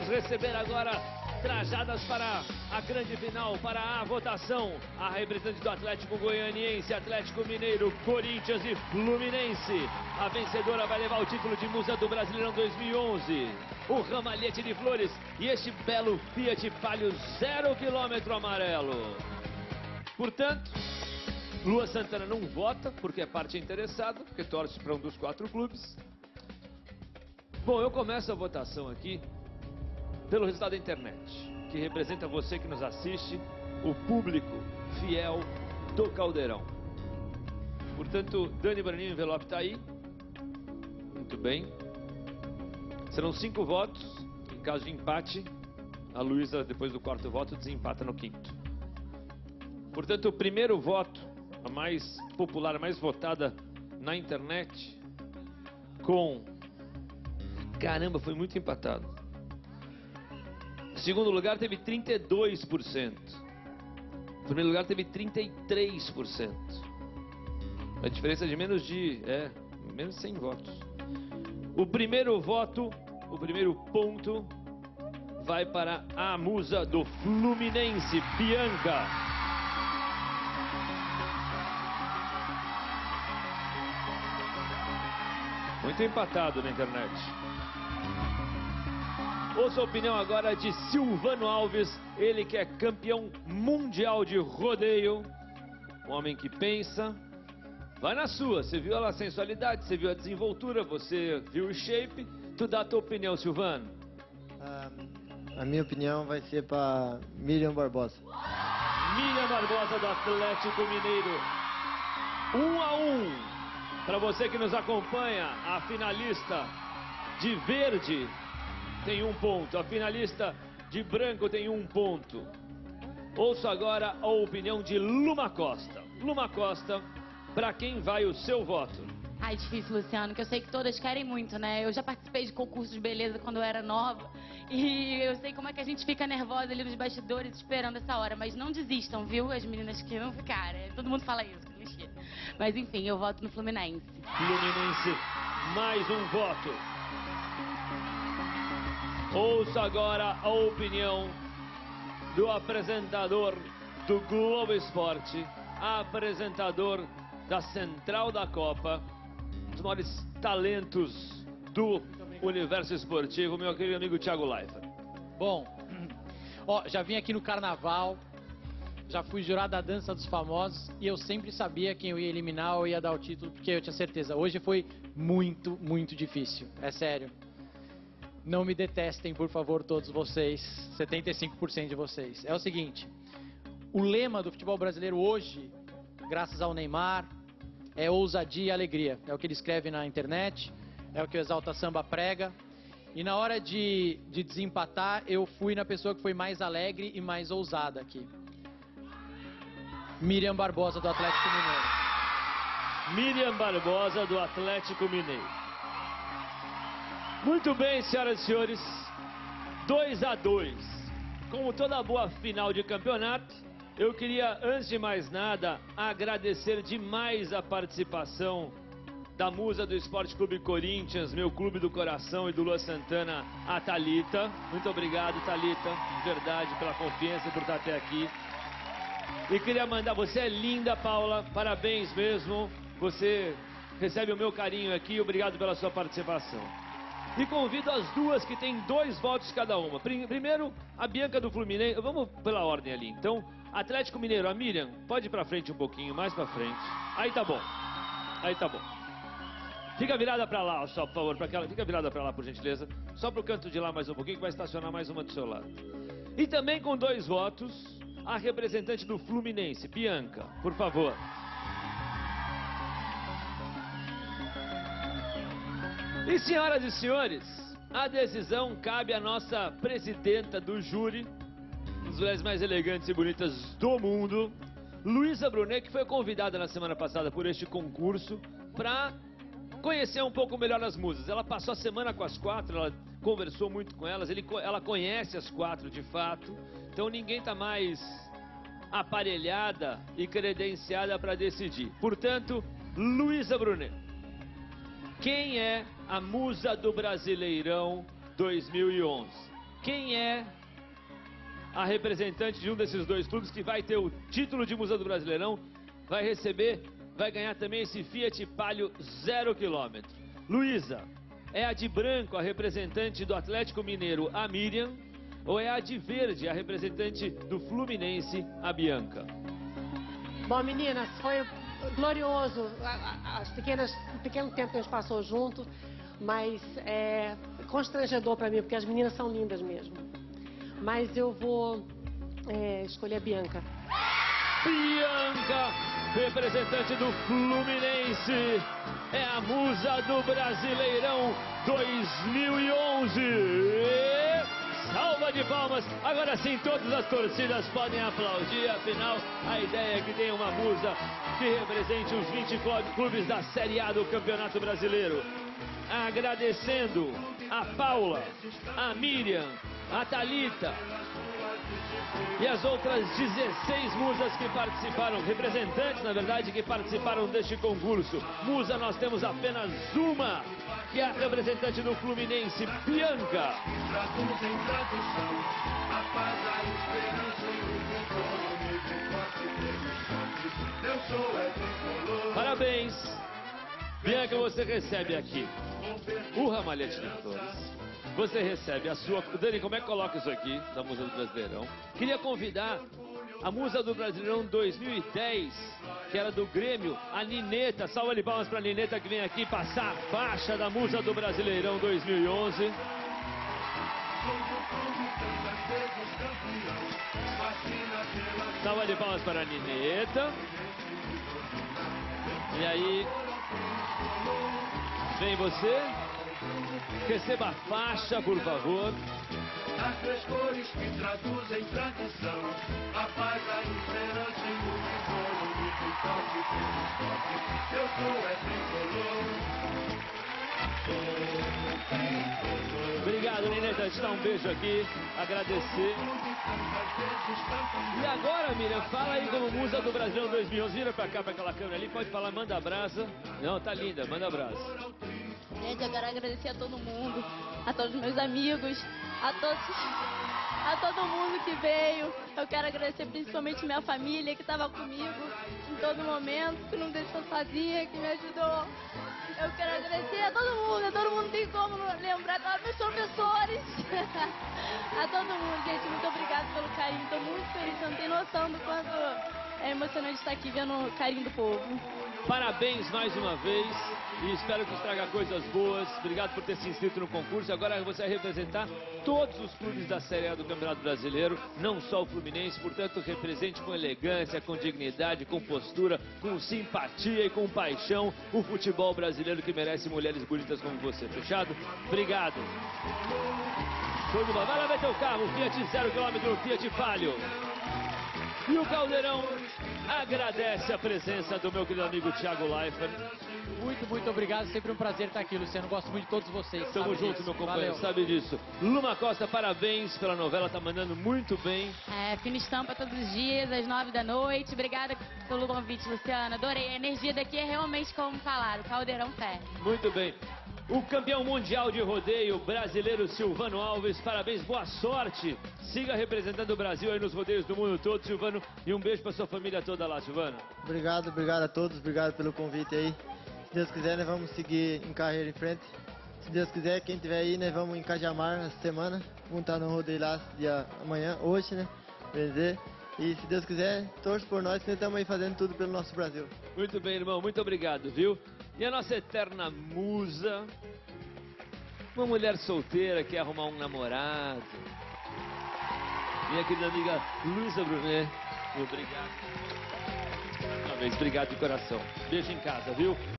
receber agora trajadas para a grande final, para a votação. A representante do Atlético Goianiense, Atlético Mineiro, Corinthians e Fluminense. A vencedora vai levar o título de Musa do Brasileirão 2011. O ramalhete de flores e este belo Fiat Palio 0 km amarelo. Portanto, Lua Santana não vota, porque é parte interessada, porque torce para um dos 4 clubes. Bom, eu começo a votação aqui pelo resultado da internet, que representa você que nos assiste, o público fiel do Caldeirão. Portanto, Dani Braninho, o envelope está aí. Muito bem. Serão 5 votos. Em caso de empate, a Luísa, depois do 4º voto, desempata no 5º. Portanto, o primeiro voto, a mais popular, a mais votada na internet, com... Caramba, foi muito empatado. Em segundo lugar teve 32%. Em primeiro lugar teve 33%. A diferença de menos de 100 votos. O primeiro voto, o primeiro ponto, vai para a musa do Fluminense, Bianca. Muito empatado na internet. Ouça a opinião agora de Silvano Alves, ele que é campeão mundial de rodeio. Um homem que pensa. Vai na sua, você viu a sensualidade, você viu a desenvoltura, você viu o shape. Tu dá a tua opinião, Silvano. A minha opinião vai ser para Miriam Barbosa. Miriam Barbosa do Atlético Mineiro. 1-1. Para você que nos acompanha, a finalista de verde tem 1 ponto. A finalista de branco tem 1 ponto. Ouça agora a opinião de Luma Costa. Luma Costa, para quem vai o seu voto? Ai, difícil, Luciano, que eu sei que todas querem muito, né? Eu já participei de concursos de beleza quando eu era nova. E eu sei como é que a gente fica nervosa ali nos bastidores esperando essa hora. Mas não desistam, viu? As meninas que não ficaram. Todo mundo fala isso, clichê. Mas enfim, eu voto no Fluminense. Fluminense, mais 1 voto. Ouça agora a opinião do apresentador do Globo Esporte, apresentador da Central da Copa, um dos maiores talentos do universo esportivo, meu querido amigo Thiago Leifert. Bom, já vim aqui no Carnaval, já fui jurado da Dança dos Famosos e eu sempre sabia quem eu ia eliminar ou ia dar o título, porque eu tinha certeza. Hoje foi muito, muito difícil, é sério. Não me detestem, por favor, todos vocês, 75% de vocês. É o seguinte, o lema do futebol brasileiro hoje, graças ao Neymar, é ousadia e alegria. É o que ele escreve na internet, é o que o Exalta Samba prega. E na hora de desempatar, eu fui na pessoa que foi mais alegre e mais ousada aqui. Miriam Barbosa, do Atlético Mineiro. Miriam Barbosa, do Atlético Mineiro. Muito bem, senhoras e senhores, 2-2. Como toda boa final de campeonato, eu queria, antes de mais nada, agradecer demais a participação da musa do Esporte Clube Corinthians, meu clube do coração, e do Lua Santana, a Thalita. Muito obrigado, Thalita, de verdade, pela confiança, por estar até aqui. E queria mandar, você é linda, Paula, parabéns mesmo. Você recebe o meu carinho aqui, obrigado pela sua participação. E convido as duas que têm 2 votos cada uma. Primeiro, a Bianca do Fluminense. Vamos pela ordem ali. Então, Atlético Mineiro, a Miriam, pode ir pra frente um pouquinho, mais pra frente. Aí tá bom. Aí tá bom. Fica virada pra lá, só, por favor. Fica virada pra lá, por gentileza. Só pro canto de lá mais um pouquinho, que vai estacionar mais uma do seu lado. E também com 2 votos, a representante do Fluminense, Bianca, por favor. E senhoras e senhores, a decisão cabe à nossa presidenta do júri, uma das mulheres mais elegantes e bonitas do mundo, Luísa Brunet, que foi convidada na semana passada por este concurso para conhecer um pouco melhor as musas. Ela passou a semana com as 4, ela conversou muito com elas, ela conhece as 4 de fato, então ninguém está mais aparelhada e credenciada para decidir. Portanto, Luísa Brunet, quem é a musa do Brasileirão 2011? quem é a representante de um desses dois clubes que vai ter o título de Musa do Brasileirão, vai ganhar também esse Fiat Palio 0 km. Luísa, é a de branco a representante do Atlético Mineiro, a Miriam, ou é a de verde a representante do Fluminense, a Bianca? Bom, meninas, foi glorioso. O pequeno tempo que a gente passou junto, mas é constrangedor para mim, porque as meninas são lindas mesmo. Mas eu vou escolher a Bianca. Bianca, representante do Fluminense, é a musa do Brasileirão 2011. Salva de palmas. Agora sim, todas as torcidas podem aplaudir. Afinal, a ideia é que tenha uma musa que represente os 20 clubes da Série A do Campeonato Brasileiro. Agradecendo a Paula, a Miriam, a Thalita e as outras 16 musas que participaram, representantes, na verdade, que participaram deste concurso. Musa, nós temos apenas uma, que é a representante do Fluminense, Bianca. Parabéns. Bianca, você recebe aqui o ramalhete de flores. Você recebe a sua... Dani, como é que coloca isso aqui, da Musa do Brasileirão? Queria convidar a Musa do Brasileirão 2010, que era do Grêmio, a Nineta. Salva de palmas para a Nineta, que vem aqui passar a faixa da Musa do Brasileirão 2011. Salva de palmas para a Nineta. E aí, vem você. Receba a faixa, por favor. As três cores que traduzem tradição, a paz, a esperança e o vigor, o forte, forte. Eu sou tricolor. Obrigado, Nineta. Te dar um beijo aqui, agradecer. E agora, Miriam, fala aí como musa do Brasil 2011. Vira pra cá, pra aquela câmera ali, pode falar, manda abraço. Não, tá linda, manda abraço. Gente, eu quero agradecer a todo mundo, a todos os meus amigos, a todo mundo que veio. Eu quero agradecer principalmente minha família que estava comigo em todo momento, que não deixou sozinha, que me ajudou. Eu quero agradecer a todo mundo tem como lembrar, a meus professores, a todo mundo, gente, muito obrigada pelo carinho, estou muito feliz, você não tem noção do quanto é emocionante estar aqui vendo o carinho do povo. Parabéns mais uma vez e espero que traga coisas boas. Obrigado por ter se inscrito no concurso. Agora você vai representar todos os clubes da Série A do Campeonato Brasileiro, não só o Fluminense. Portanto, represente com elegância, com dignidade, com postura, com simpatia e com paixão o futebol brasileiro que merece mulheres bonitas como você. Fechado? Obrigado. Vai lá ver teu carro, Fiat 0 km, Fiat Palio. E o Caldeirão agradece a presença do meu querido amigo Thiago Leifert. Muito obrigado. Sempre um prazer estar aqui, Luciano. Gosto muito de todos vocês. Tamo junto, meu companheiro. Valeu. Sabe disso. Luma Costa, parabéns pela novela. Tá mandando muito bem. Fina estampa todos os dias, às 9 da noite. Obrigada pelo convite, Luciano. Adorei. A energia daqui é realmente como falaram. O Caldeirão ferro. Muito bem. O campeão mundial de rodeio brasileiro Silvano Alves, parabéns, boa sorte. Siga representando o Brasil aí nos rodeios do mundo todo, Silvano. E um beijo pra sua família toda lá, Silvano. Obrigado a todos, obrigado pelo convite aí. Se Deus quiser, nós vamos seguir em carreira em frente. Se Deus quiser, quem tiver aí, nós vamos em Cajamar essa semana. Vamos estar no rodeio lá amanhã, hoje, né? Quer dizer. E se Deus quiser, torce por nós, que nós estamos aí fazendo tudo pelo nosso Brasil. Muito bem, irmão, muito obrigado, viu? E a nossa eterna musa, uma mulher solteira que quer arrumar um namorado. Minha querida amiga Luísa Brunet, obrigado. Uma vez, obrigado de coração. Beijo em casa, viu?